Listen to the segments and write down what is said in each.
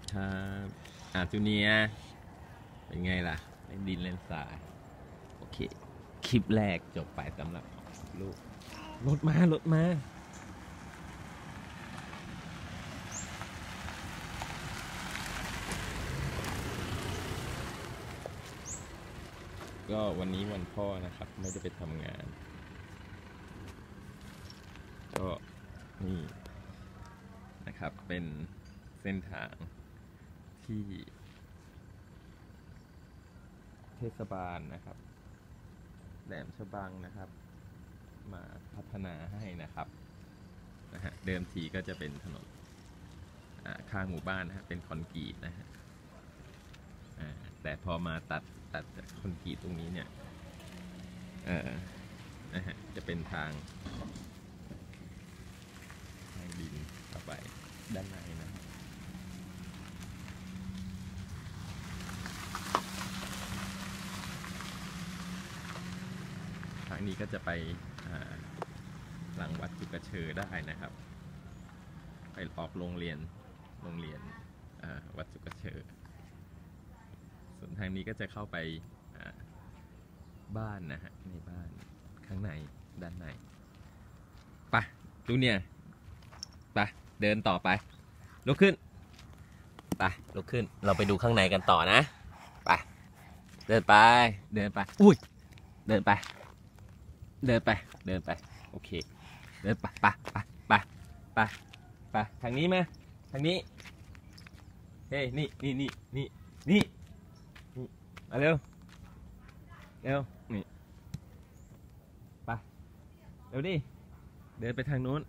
ครับจูเนียเป็นไงล่ะเล่นดินเล่นทรายโอเคคลิปแรกจบไปสำหรับลูกรถมาก็วันนี้วันพ่อนะครับไม่ได้ไปทำงานก็นี่นะครับเป็นเส้นทางที่เทศบาลนะครับแหลมฉบังนะครับมาพัฒนาให้นะครับเดิมทีก็จะเป็นถนนข้างหมู่บ้านนะฮะเป็นคอนกรีตนะฮะแต่พอมาตัดคอนกรีตตรงนี้เนี่ยนะฮะจะเป็นทางดินเข้าไปด้านในนะทางนี้ก็จะไปหลังวัดจุกเชอได้นะครับไปออกโรงเรียนวัดจุกเชอส่วนทางนี้ก็จะเข้าไปบ้านนะฮะในบ้านข้างในด้านในไปดูเนี่ยไปเดินต่อไปลุกขึ้นไปลุกขึ้นเราไปดูข้างในกันต่อนะไปเดินไปอุ้ยเดินไปโอเคเดินไปทางนี้ไหมทางนี้เฮ้ยนี่มาเร็วนี่ไปเร็วดิเดินไปทางนู้น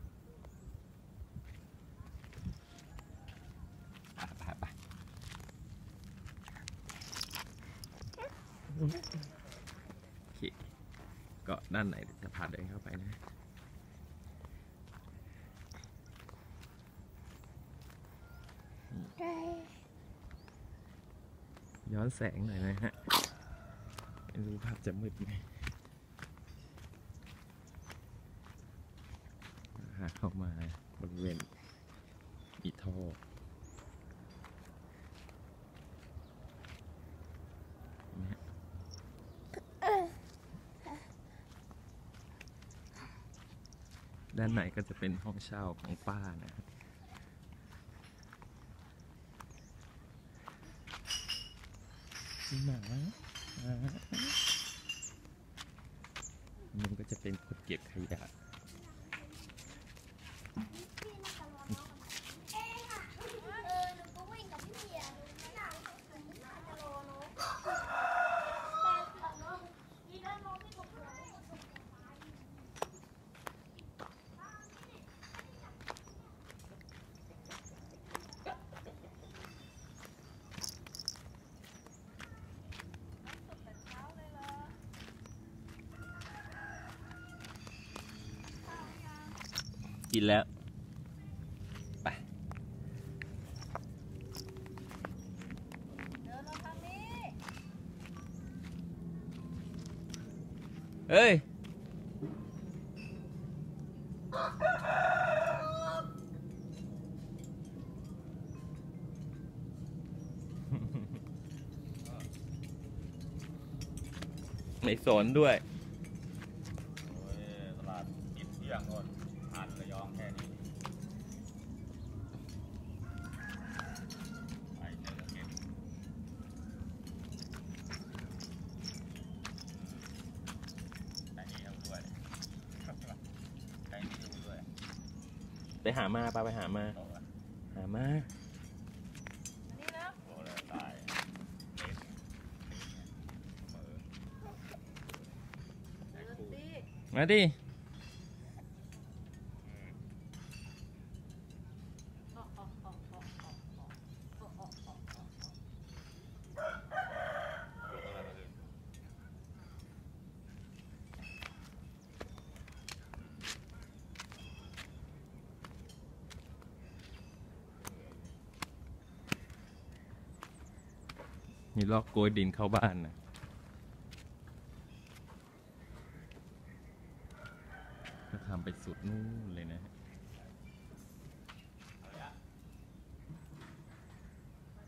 ไปโอเคก็ด้านไหนจะพาเดินเข้าไปนะย้อนแสงหน่อยนะฮะไม่รู้ภาพจะมืดไหมเข้ามาบริเวณอีท่อด้านในก็จะเป็นห้องเช่าของป้านะครับหมามันก็จะเป็นคนเก็บขยะกินแล้วไปเฮ้ยไม่สนด้วยตลาดกินเที่ยงโน่นผ่านระยองแค่นี้ไปเจอเก็บใช้นี่เอาด้วยใช้นี่เอาด้วยไปหามาปาไปหามาโอ้แล้วตายมาดิมีลอกโกยดินเข้าบ้านนะก็ทำไปสุดนู่นเลยนะ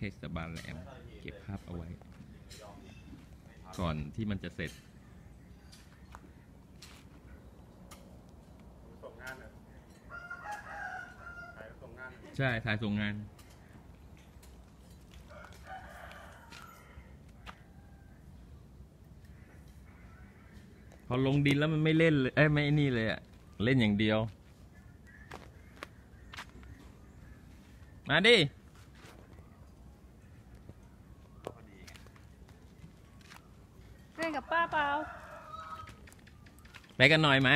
เทศบาลแหลมเก็บภาพเอาไว้ ก่อนที่มันจะเสร็จส่งงานเหรอถ่ายส่งงานใช่ถ่ายส่งงาน พอลงดินแล้วมันไม่เล่นเลย ไม่นี่เลยอะเล่นอย่างเดียว มาดิเล่นกับป้าเปล่าไปกันหน่อยไหม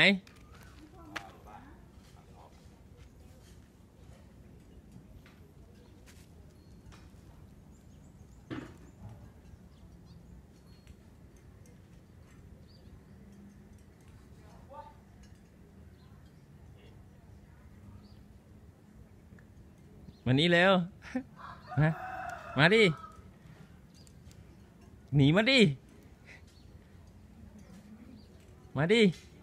มานี่เร็ว มาดิ หนีมาดิ มาดิ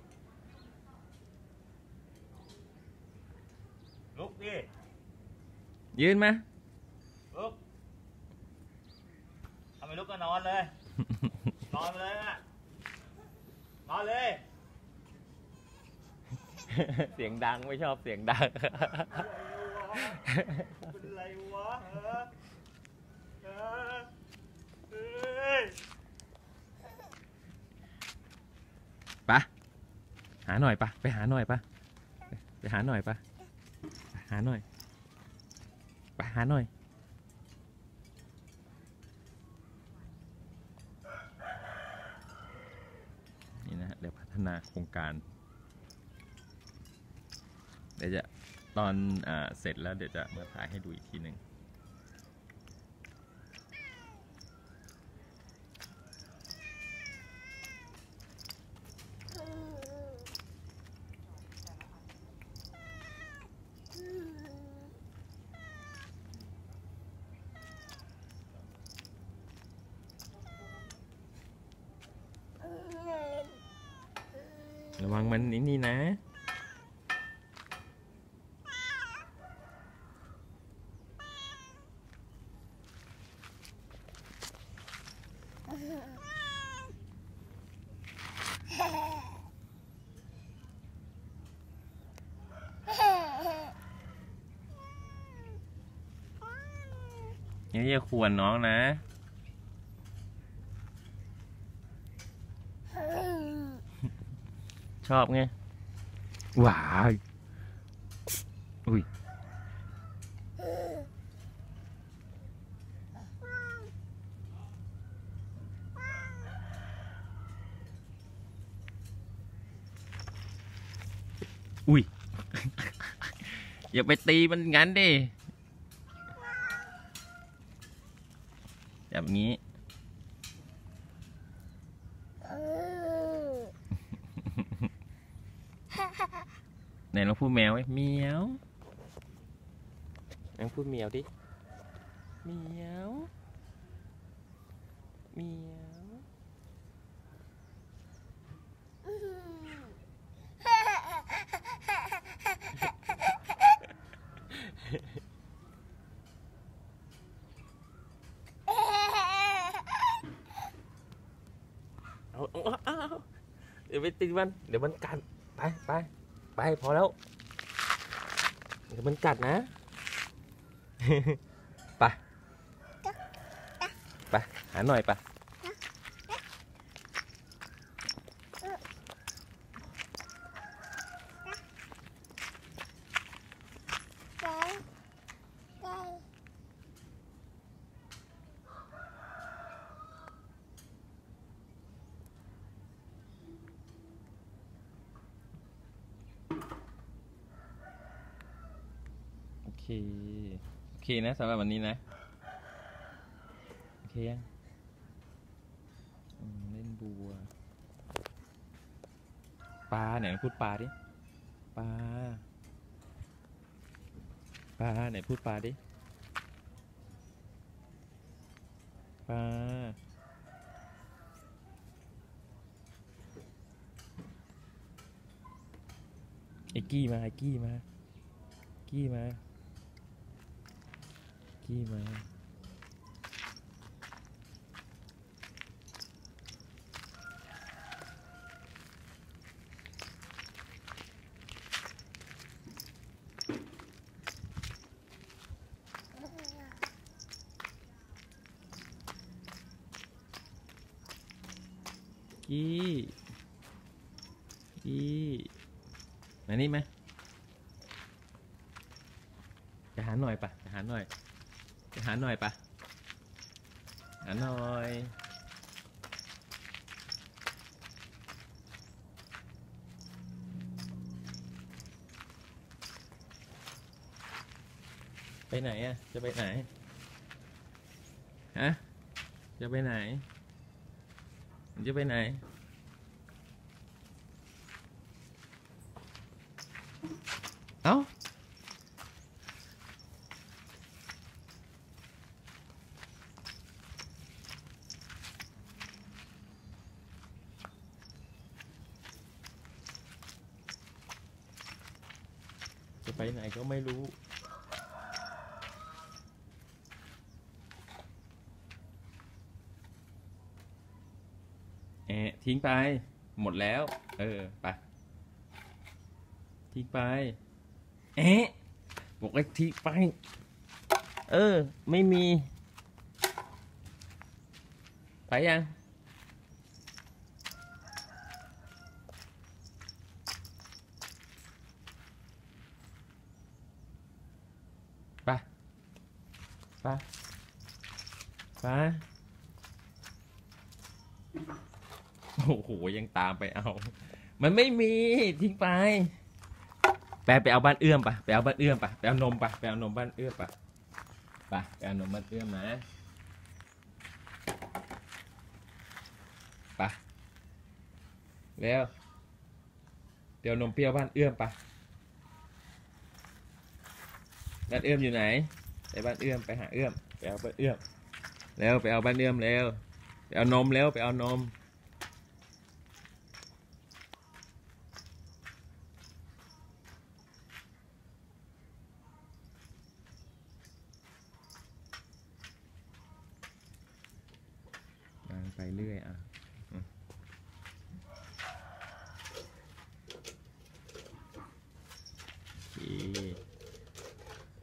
ลุกดิยืนมาลุกทำไมลุกก็นอนเลย นอนเลยนะนอนเลยเสียงดังไม่ชอบเสียงดังเป็นไรวะเฮ้ยปะหาหน่อยปะไปหาหน่อยปะไปหาหน่อยปะหาหน่อยไปหาหน่อยนี่นะฮะเดี๋ยวพัฒนาโครงการเดี๋ยวจะตอนเสร็จแล้วเดี๋ยวจะมาถ่ายให้ดูอีกทีหนึ่งระวังมันนี่นะอย่าขวนน้องนะชอบไงหวายอุ้ยอุ้ย อย่าไปตีมันงั้นดิแบบนี้ ไหนลองพูดแมวไว้เมียวลองพูดเมียวดิเมียวเมียวเอาเดี๋ยวไปตีมันเดี๋ยวมันกัดไปพอแล้วเดี๋ยวมันกัดนะไปหาหน่อยไปโอเคนะสำหรับวันนี้นะโอเคยังเล่นบัวปลาไหนพูดปลาดิปลาไหนพูดปลาดิปลาไอ้กี้มากี้มากี้กี้มานี่ไหมจะหาหน่อยปะจะหาหน่อยจะหาหน่อยปะหาหน่อยไปไหนอะจะไปไหนฮะจะไปไหนจะไปไหนเอ้าจะไปไหนก็ไม่รู้ทิ้งไปหมดแล้วไปทิ้งไปบอกไอ้ทิ้งไปไม่มีไปยังไปไปโอ้โหยังตามไปเอามันไม่มีทิ้งไปไปเอาบ้านเอื้อมไปเอาบ้านเอื้อมไปเอานมไปเอานมบ้านเอื้อมไปเอานมบ้านเอื้อมนะไปแล้วเดี๋ยวนมเปรี้ยวบ้านเอื้อมไปบ้านเอื้อมอยู่ไหนไปบ้านเอื้อมไปหาเอื้อมไปเอาบ้านเอื้อมแล้วไปเอาบ้านเอื้อมแล้วไปเอานมแล้วไปเอานมไปเรื่อย